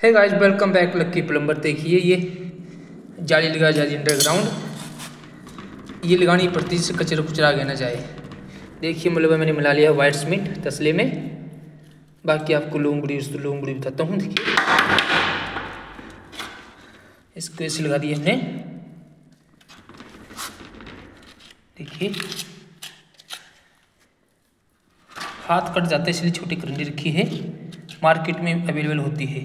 है guys, welcome back lucky plumber. देखिए ये जाली लगाई जा रही है अंडरग्राउंड। ये लगानी पड़ती है जिससे कचरा कुचरा आगे ना जाए। देखिए मतलब मैंने मिला लिया वाइट सीमेंट तसले में। बाकी आपको लोंगड़ी बताता हूँ। देखिए इसको ऐसे लगा दिया हमने। देखिए हाथ कट जाता है इसलिए छोटी करंडी रखी है, मार्केट में अवेलेबल होती है।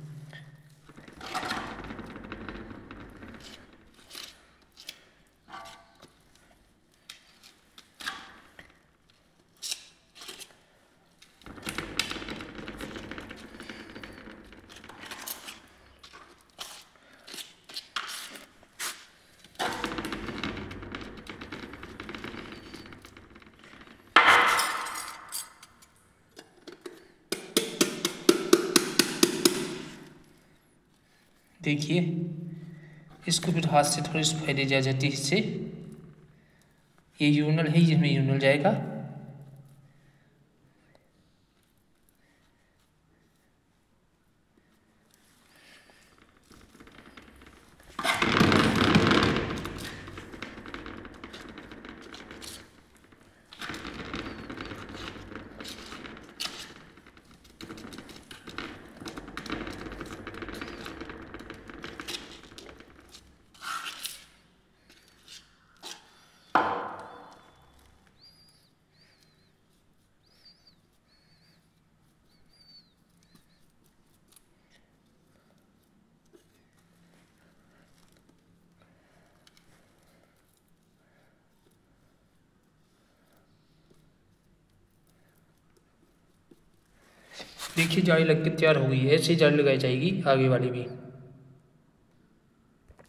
देखिए इसको फिर हाथ से थोड़ी सफाई दी जा जाती है इससे। ये यूरिनल है, जिसमें यूरिनल जाएगा। देखिए जाली लग के तैयार हो गई है। ऐसे ही जाली लगाई जाएगी आगे वाली भी।